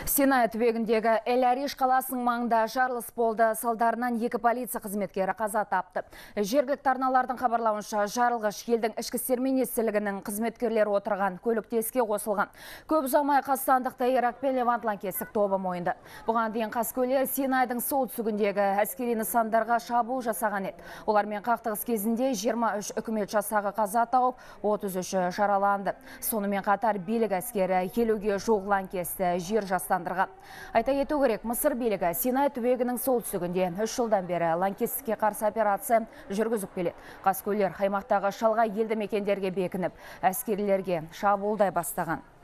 Синай түбегіндегі Эль-Ариш қаласының маңында жарылыс болды. Салдарынан 2 полиция қызметкері қаза тапты. Жергілікті арналардың хабарлауынша жарылғыш елдің ішкі істер министрлігінің қызметкерлері отырған көлікте іске қосылған. Көп ұзамай қастандықты Ирак пен Левант лаңкестік тобы мойынды. Бұған дейін қаскөйлер Синайдың солтүстігіндегі әскери нысандарға шабуыл жасаған еді. Олармен қақтығыс кезінде 23 үкімет жасағы қаза тауып, 33 жараланды. Сонымен қатар билік әскері 50-ге жуық лаңкесті жер жастандырған. Айта кету керек, Мысыр билігі Синай түбегінің солтүстігінде 3 жылдан бері лаңкестікке қарсы операция жүргізіп келеді. Қаскөйлер аймақтағы шалғай елді мекендерге бекініп, әскерилерге шабуылдай бастаған.